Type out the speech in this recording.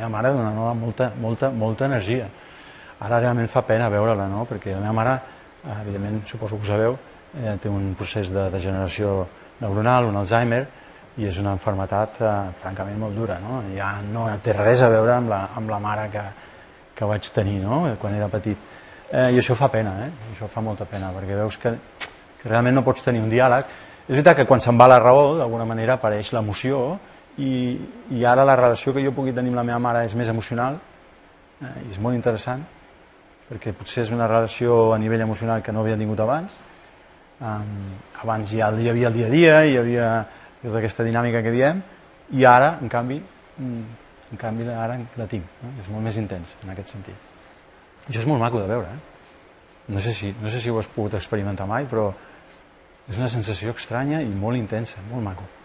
meva mare donava molta energia. Ara realment fa pena veure-la, no? Perquè la meva mare, evidentment, suposo que ho sabeu, té un procés de degeneració neuronal, un Alzheimer, i és una malaltia francament molt dura, no? Ja no té res a veure amb la mare que vaig tenir, no? Quan era petit. I això fa pena, això fa molta pena, perquè veus que realment no pots tenir un diàleg. És veritat que quan se'n va la raó, d'alguna manera apareix l'emoció, i ara la relació que jo pugui tenir amb la meva mare és més emocional, i és molt interessant, perquè potser és una relació a nivell emocional que no havia tingut abans. Abans ja hi havia el dia a dia, hi havia tota aquesta dinàmica que diem, i ara, en canvi, ara la tinc, és molt més intens en aquest sentit. Això és molt maco de veure, no sé si ho has pogut experimentar mai, però és una sensació estranya i molt intensa, molt maco.